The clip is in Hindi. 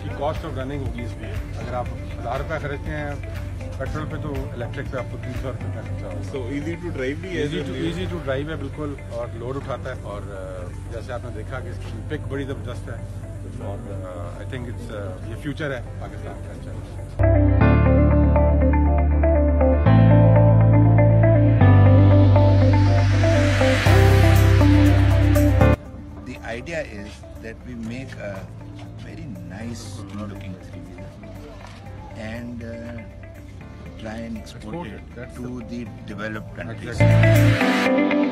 उसकी कॉस्ट ऑफ रनिंग 20 भी है। अगर आप 1000 रुपये खर्चते हैं पेट्रोल पे तो इलेक्ट्रिक पे आपको 300 रुपये का खर्चा होगा। सो इजी टू ड्राइव भी है, इजी टू ड्राइव है बिल्कुल, और लोड उठाता है, और जैसे आपने देखा कि इसकी पिक बड़ी ज़बरदस्त है, और आई थिंक इट्स ये फ्यूचर है पाकिस्तान का। अच्छा, the idea is that we make a very nice looking three-wheeler and try and export it to the developed countries. exactly.